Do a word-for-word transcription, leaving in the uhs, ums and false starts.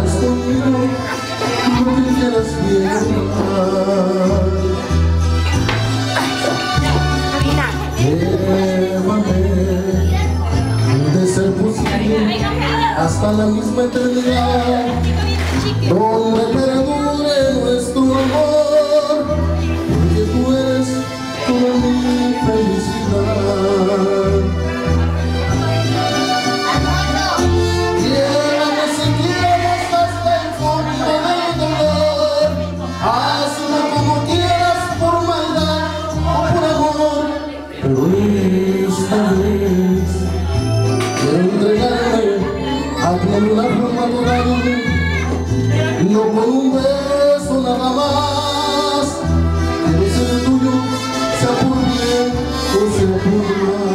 quieras conmigo, no te quieras bien. Llévame, de ser posible, hasta la misma eternidad, donde perdure nuestro amor, porque tú eres toda mi felicidad. Llévame si quieres hasta el fondo del dolor, hazlo como quieras, por maldad o por amor, pero esta vez quiero entregarme a ti en una forma total, no con un beso nada más. Quiero ser tuyo, sea por bien o sea por mal.